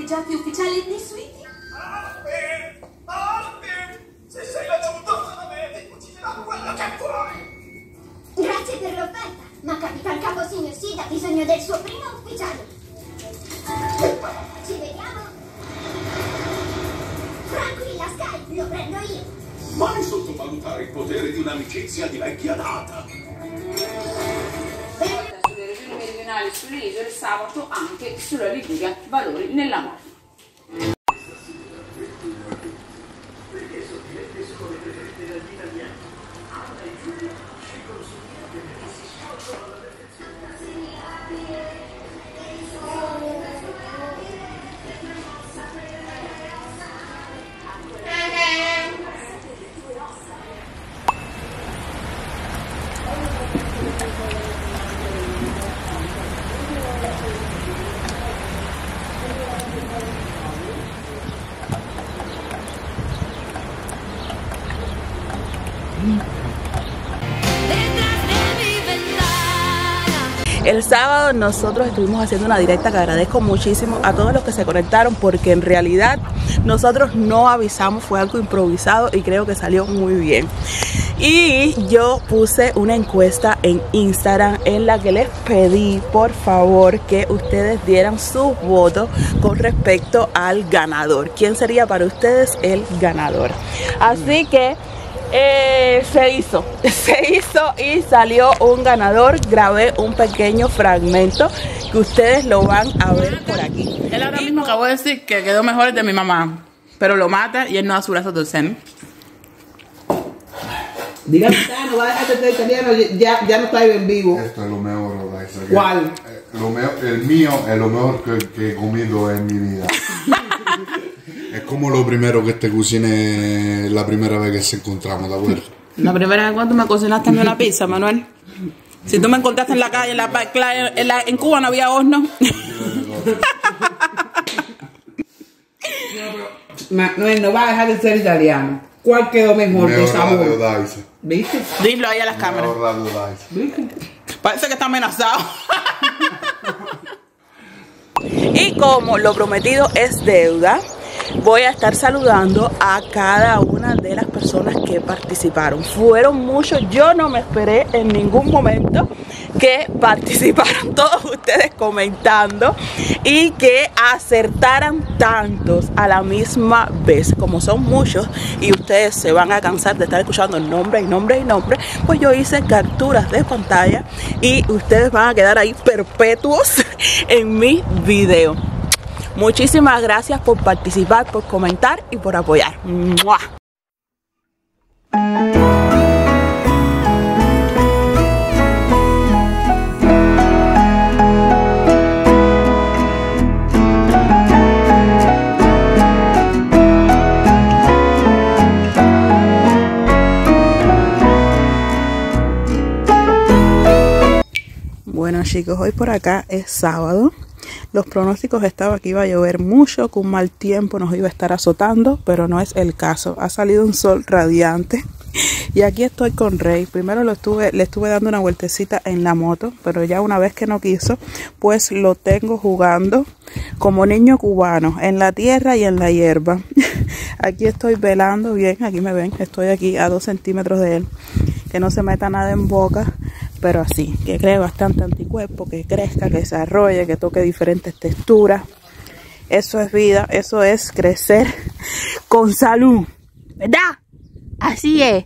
festeggiati ufficiali di suite? Se sei raggiunto da me, ti cucinerò quello che vuoi. Grazie per l'offerta, ma Capitan Capo Signor Sid ha bisogno del suo primo ufficiale. Ci vediamo. Tranquilla, Sky, lo prendo io. Mai sottovalutare il potere di un'amicizia di vecchia data. Sulle regioni meridionali e sulle isole, sabato anche sulla Liguria, valori nella morte. El sábado nosotros estuvimos haciendo una directa que agradezco muchísimo a todos los que se conectaron, porque en realidad nosotros no avisamos, fue algo improvisado y creo que salió muy bien. Y yo puse una encuesta en Instagram en la que les pedí por favor que ustedes dieran su voto con respecto al ganador. ¿Quién sería para ustedes el ganador? Así que se hizo y salió un ganador. Grabé un pequeño fragmento que ustedes lo van a ver por aquí. Él ahora mismo acabó de decir que quedó mejor el de mi mamá, pero lo mata y él no da su brazo a torcer. Dígame, no va a dejar de ser italiano, ya no está en vivo. Esto es lo mejor, Odaisa. ¿Cuál? El mío es lo mejor que he comido en mi vida. Es como lo primero que te cociné la primera vez que se encontramos, ¿de acuerdo? La primera vez cuando me cocinaste una pizza, Manuel. Si tú me encontraste en la calle, en Cuba no había horno. Manuel no va a dejar de ser italiano. ¿Cuál quedó mejor de sabor? De Odaisa. ¿Viste? Dilo ahí a las cámaras. ¿Viste? Parece que está amenazado. Y como lo prometido es deuda, voy a estar saludando a cada una de las personas que participaron. Fueron muchos, yo no me esperé en ningún momento que participaran todos ustedes comentando y que acertaran tantos a la misma vez. Como son muchos y ustedes se van a cansar de estar escuchando nombre y nombre y nombre, pues yo hice capturas de pantalla y ustedes van a quedar ahí perpetuos en mi video. Muchísimas gracias por participar, por comentar y por apoyar. ¡Mua! Bueno chicos, hoy por acá es sábado. Los pronósticos estaban que iba a llover mucho, que un mal tiempo nos iba a estar azotando, pero no es el caso. Ha salido un sol radiante y aquí estoy con Rey. Primero le estuve dando una vueltecita en la moto, pero ya una vez que no quiso, pues lo tengo jugando como niño cubano, en la tierra y en la hierba. Aquí estoy velando bien, aquí me ven, estoy aquí a 2 centímetros de él, que no se meta nada en boca. Pero así, que cree bastante anticuerpo, que crezca, que desarrolle, que toque diferentes texturas. Eso es vida, eso es crecer con salud, ¿verdad? Así es.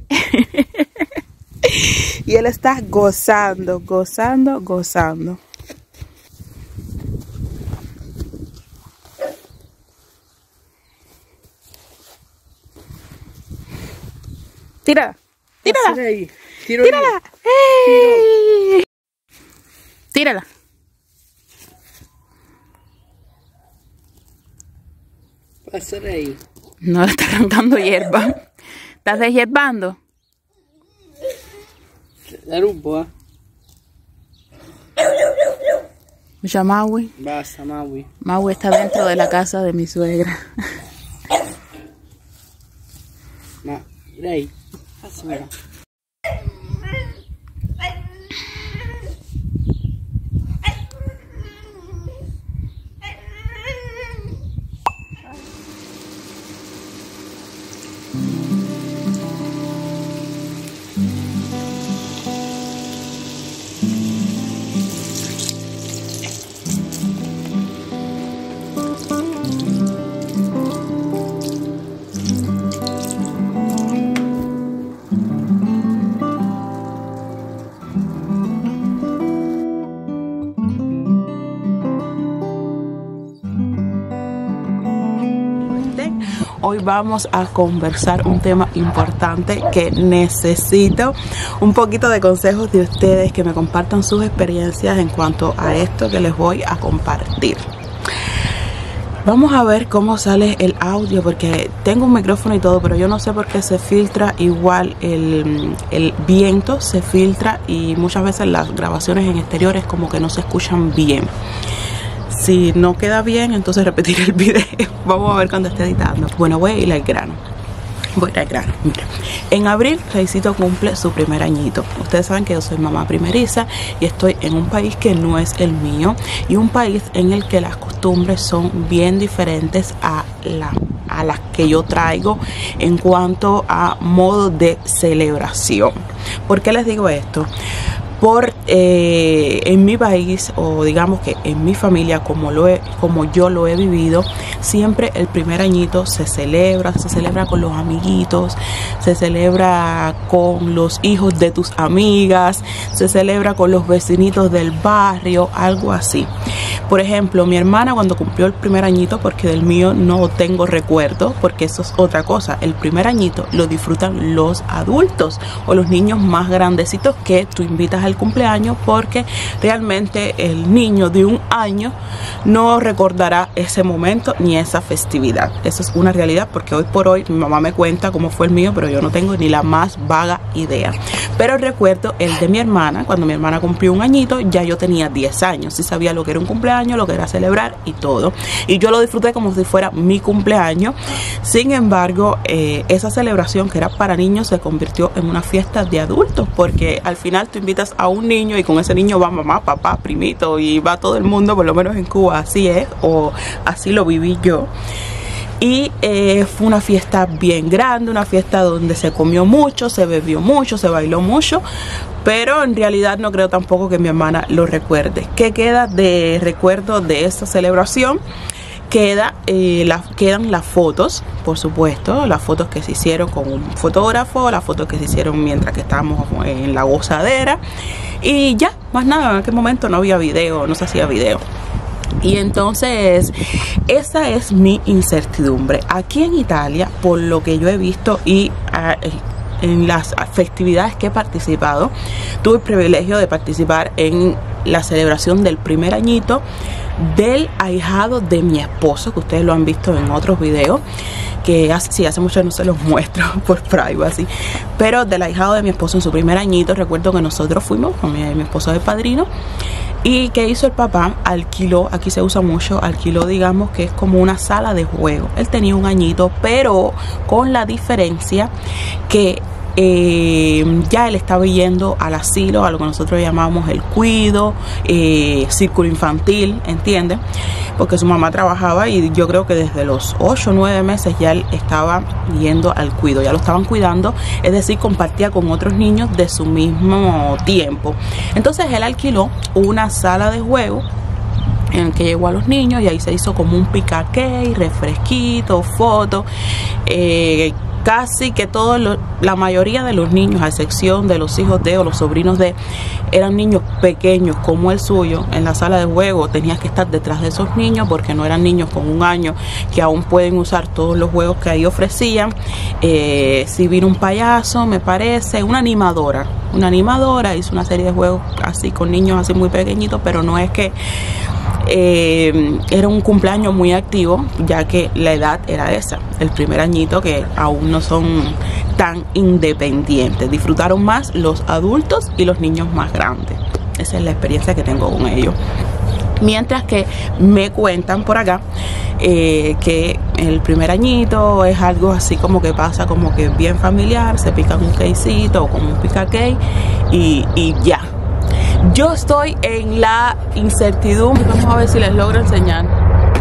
Y él está gozando, gozando, gozando. Tira, tírala. ¡Tírala! ¡Hey! ¡Tírala! Pásale ahí. No, está arrancando hierba. ¿Estás deshierbando? Dar un poco. Mucha Maui. Basta, Maui. Maui está dentro de la casa de mi suegra. Mira ahí. Así, mira. hoy vamos a conversar un tema importante que necesito un poquito de consejos de ustedes, que me compartan sus experiencias en cuanto a esto que les voy a compartir. Vamos a ver cómo sale el audio, porque tengo un micrófono y todo, pero yo no sé por qué se filtra igual el viento, se filtra, y muchas veces las grabaciones en exteriores como que no se escuchan bien. Si no queda bien, entonces repetiré el video. Vamos a ver cuando esté editando. Bueno, voy a ir al grano. Mira, en abril Reycito cumple su primer añito. Ustedes saben que yo soy mamá primeriza y estoy en un país que no es el mío, y un país en el que las costumbres son bien diferentes a las que yo traigo en cuanto a modo de celebración. ¿Por qué les digo esto? En mi país, o digamos que en mi familia, como yo lo he vivido, siempre el primer añito se celebra con los amiguitos, se celebra con los hijos de tus amigas, se celebra con los vecinitos del barrio, algo así. Por ejemplo, mi hermana, cuando cumplió el primer añito, porque del mío no tengo recuerdo, porque eso es otra cosa, el primer añito lo disfrutan los adultos o los niños más grandecitos que tú invitas al cumpleaños, porque realmente el niño de 1 año no recordará ese momento ni esa festividad. Eso es una realidad, porque hoy por hoy mi mamá me cuenta cómo fue el mío, pero yo no tengo ni la más vaga idea. Pero recuerdo el de mi hermana. Cuando mi hermana cumplió 1 añito, ya yo tenía 10 años, sí sabía lo que era un cumpleaños, lo que era celebrar y todo, y yo lo disfruté como si fuera mi cumpleaños. Sin embargo, esa celebración que era para niños se convirtió en una fiesta de adultos, porque al final tú invitas a un niño y con ese niño va mamá, papá, primito, y va todo el mundo. Por lo menos en Cuba así es, o así lo viví yo. Y fue una fiesta bien grande, una fiesta donde se comió mucho, se bebió mucho, se bailó mucho, pero en realidad no creo tampoco que mi hermana lo recuerde. ¿Qué queda de recuerdo de esta celebración? Quedan las fotos, por supuesto, las fotos que se hicieron con un fotógrafo, las fotos que se hicieron mientras que estábamos en la gozadera, y ya, más nada. En aquel momento no había video, no se hacía video. Y entonces esa es mi incertidumbre. Aquí en Italia, por lo que yo he visto y en las festividades que he participado, tuve el privilegio de participar en la celebración del primer añito del ahijado de mi esposo, que ustedes lo han visto en otros videos, que hace mucho no se los muestro por privacy, pero del ahijado de mi esposo en su primer añito. Recuerdo que nosotros fuimos con mi esposo de padrino. ¿Y qué hizo el papá? Alquiló, aquí se usa mucho, alquiló, digamos que es como una sala de juego. Él tenía 1 añito, pero con la diferencia que ya él estaba yendo al asilo, a lo que nosotros llamamos el cuido, círculo infantil, ¿entiendes? Porque su mamá trabajaba, y yo creo que desde los 8 o 9 meses ya él estaba yendo al cuido, ya lo estaban cuidando, es decir, compartía con otros niños de su mismo tiempo. Entonces él alquiló una sala de juego en el que llegó a los niños, y ahí se hizo como un picaquey, refresquito, fotos. Casi que la mayoría de los niños, a excepción de los hijos de o los sobrinos de, eran niños pequeños como el suyo. En la sala de juego tenías que estar detrás de esos niños, porque no eran niños con 1 año que aún pueden usar todos los juegos que ahí ofrecían. Si vino un payaso, me parece, una animadora hizo una serie de juegos así con niños así muy pequeñitos, pero no es que era un cumpleaños muy activo, ya que la edad era esa, el primer añito, que aún no son tan independientes. Disfrutaron más los adultos y los niños más grandes. Esa es la experiencia que tengo con ellos. Mientras que me cuentan por acá que el primer añito es algo así como que pasa como que bien familiar, se pican un quesito o como un pica-cake y ya. Yo estoy en la incertidumbre. Vamos a ver si les logro enseñar.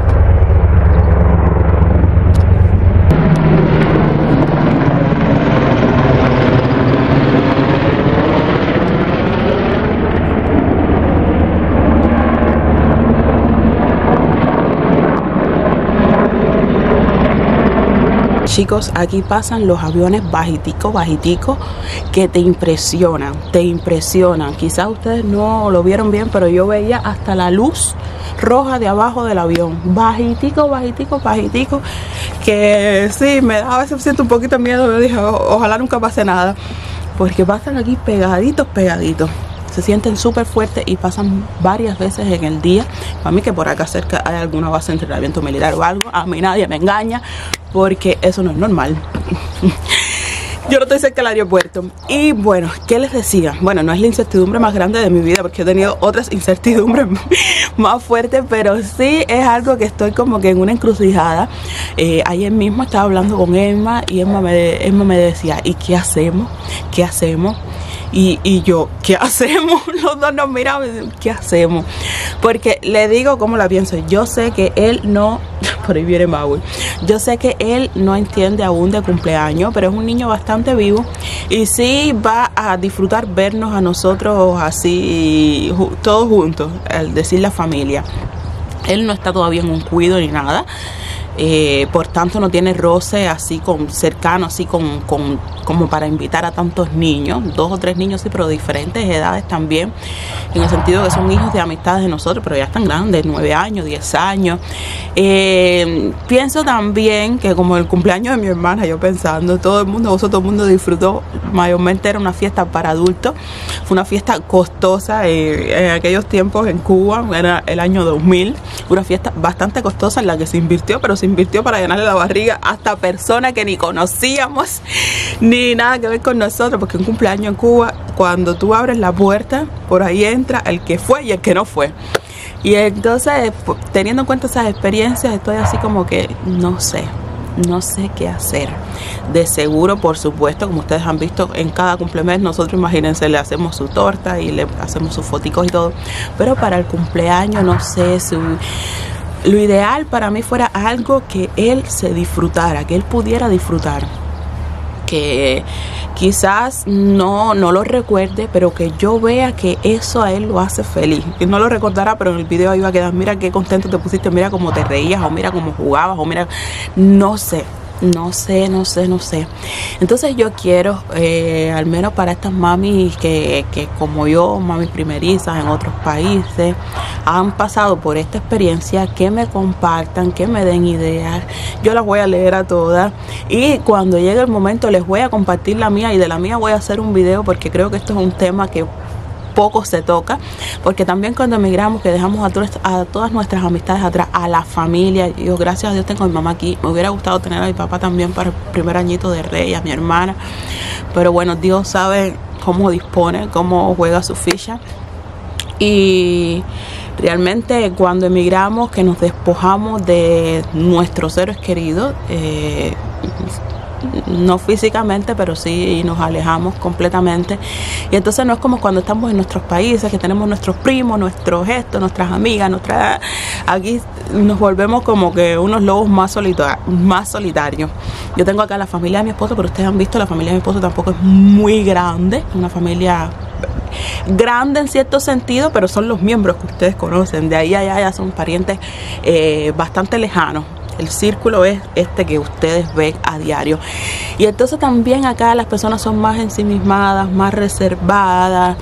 Chicos, aquí pasan los aviones bajiticos que te impresionan. Quizás ustedes no lo vieron bien, pero yo veía hasta la luz roja de abajo del avión, bajitico, bajitico, bajitico, que sí, me da, a veces siento un poquito de miedo. Yo dije, ojalá nunca pase nada, porque pasan aquí pegaditos, pegaditos. Se sienten súper fuertes y pasan varias veces en el día. Para mí que por acá cerca hay alguna base de entrenamiento militar o algo, a mí nadie me engaña, porque eso no es normal. Yo no estoy cerca del aeropuerto. Y bueno, ¿qué les decía? Bueno, no es la incertidumbre más grande de mi vida, porque he tenido otras incertidumbres más fuertes, pero sí es algo que estoy como que en una encrucijada. Ayer mismo estaba hablando con Emma y Emma me decía, ¿y qué hacemos? ¿Qué hacemos? Y yo, ¿qué hacemos? Los dos nos miramos y decimos, ¿qué hacemos? Porque le digo cómo la pienso. Yo sé que él no, por ahí viene Maui, yo sé que él no entiende aún de cumpleaños, pero es un niño bastante vivo y sí va a disfrutar vernos a nosotros así, todos juntos, al decir la familia. Él no está todavía en un cuido ni nada. Por tanto no tiene roce así cercano, así como para invitar a tantos niños, 2 o 3 niños sí, pero de diferentes edades también, en el sentido que son hijos de amistades de nosotros, pero ya están grandes, 9 años, 10 años. Pienso también que como el cumpleaños de mi hermana, yo pensando, todo el mundo disfrutó, mayormente era una fiesta para adultos, fue una fiesta costosa en aquellos tiempos en Cuba, era el año 2000, una fiesta bastante costosa en la que se invirtió, pero se invirtió para llenarle la barriga hasta personas que ni conocíamos ni nada que ver con nosotros, porque un cumpleaños en Cuba, cuando tú abres la puerta, por ahí entra el que fue y el que no fue. Y entonces, teniendo en cuenta esas experiencias, estoy así como que no sé qué hacer. De seguro, por supuesto, como ustedes han visto, en cada cumpleaños nosotros, imagínense, le hacemos su torta y le hacemos sus foticos y todo, pero para el cumpleaños no sé, lo ideal para mí fuera algo que él se disfrutara, que él pudiera disfrutar, que quizás no lo recuerde, pero que yo vea que eso a él lo hace feliz. Y no lo recordará, pero en el video iba a quedar, mira qué contento te pusiste, mira cómo te reías, o mira cómo jugabas, o mira, no sé. Entonces yo quiero, al menos para estas mamis que como yo, mamis primerizas en otros países, han pasado por esta experiencia, que me compartan, que me den ideas. Yo las voy a leer a todas y cuando llegue el momento les voy a compartir la mía, y de la mía voy a hacer un video, porque creo que esto es un tema que poco se toca, porque también cuando emigramos, que dejamos a todas nuestras amistades atrás, a la familia, yo gracias a Dios tengo a mi mamá aquí, me hubiera gustado tener a mi papá también para el primer añito de Rey, a mi hermana, pero bueno, Dios sabe cómo dispone, cómo juega su ficha. Y realmente cuando emigramos, que nos despojamos de nuestros seres queridos, no físicamente, pero sí nos alejamos completamente. Y entonces no es como cuando estamos en nuestros países, que tenemos nuestros primos, nuestros gestos, nuestras amigas, aquí nos volvemos como que unos lobos más solitarios. Yo tengo acá la familia de mi esposo, pero ustedes han visto, la familia de mi esposo tampoco es muy grande, una familia grande en cierto sentido, pero son los miembros que ustedes conocen. De ahí a allá ya son parientes bastante lejanos. El círculo es este que ustedes ven a diario. Y entonces también acá las personas son más ensimismadas, más reservadas,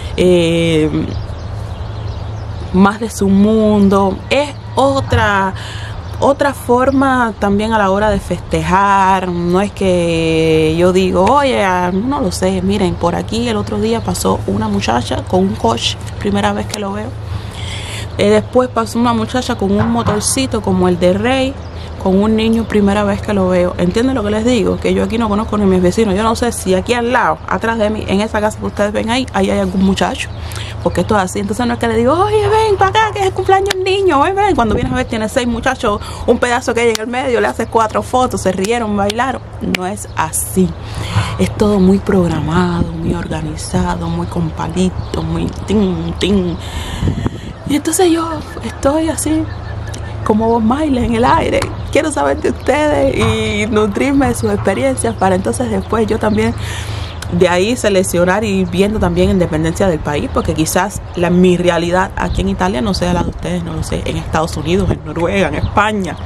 más de su mundo. Es otra forma también a la hora de festejar. No es que yo digo, oye, no lo sé, miren, por aquí el otro día pasó una muchacha con un coche, primera vez que lo veo. Después pasó una muchacha con un motorcito como el de Rey, con un niño, primera vez que lo veo. ¿Entienden lo que les digo? Que yo aquí no conozco ni mis vecinos. Yo no sé si aquí al lado, atrás de mí, en esa casa que ustedes ven ahí hay algún muchacho, porque esto es así. Entonces no es que le digo, oye, ven para acá, que es el cumpleaños del niño, ven. Cuando vienes a ver, tiene 6 muchachos, un pedazo que hay en el medio, le haces 4 fotos, se rieron, bailaron. No es así. Es todo muy programado, muy organizado, muy con palitos, muy tin. Y entonces yo estoy así, como Bob Marley en el aire. Quiero saber de ustedes y nutrirme de sus experiencias, para entonces después yo también de ahí seleccionar y ir viendo también en dependencia del país, porque quizás mi realidad aquí en Italia no sea la de ustedes, no lo sé, en Estados Unidos, en Noruega, en España.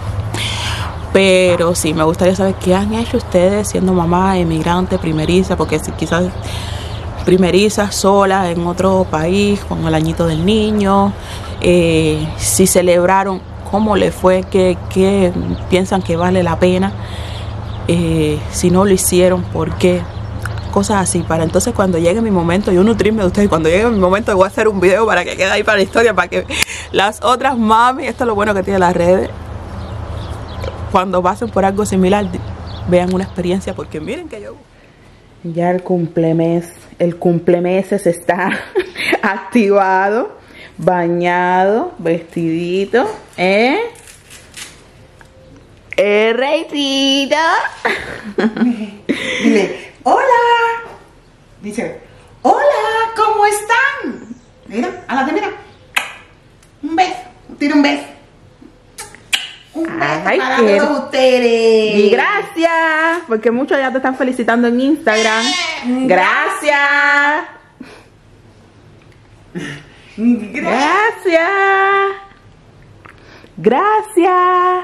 Pero sí, me gustaría saber qué han hecho ustedes siendo mamá, emigrante, primeriza, porque si quizás primeriza, sola, en otro país, con el añito del niño. si celebraron, cómo le fue, qué piensan que vale la pena, si no lo hicieron, por qué, cosas así, para entonces cuando llegue mi momento yo nutrirme de ustedes. Cuando llegue mi momento voy a hacer un video para que quede ahí para la historia, para que las otras mami, esto es lo bueno que tiene las redes, cuando pasen por algo similar vean una experiencia, porque miren que yo ya el cumplemeses está activado, bañado, vestidito, Reycito. Dile, hola. Dice, hola, ¿cómo están? Mira, adelante, mira. Un beso, tira un beso. Un beso para todos ustedes. Y gracias, porque muchos ya te están felicitando en Instagram. Gracias. Gracias. Gracias.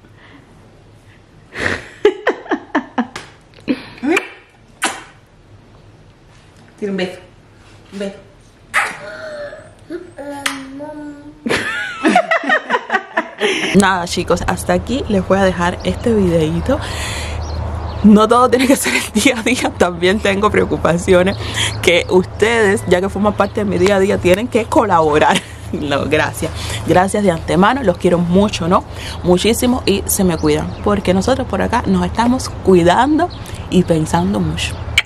Tira un beso. Un beso. Nada, chicos, hasta aquí les voy a dejar este videito. No todo tiene que ser el día a día, también tengo preocupaciones que ustedes, ya que forman parte de mi día a día, tienen que colaborar. No, gracias de antemano, los quiero mucho, ¿no? Muchísimo, y se me cuidan, porque nosotros por acá nos estamos cuidando y pensando mucho.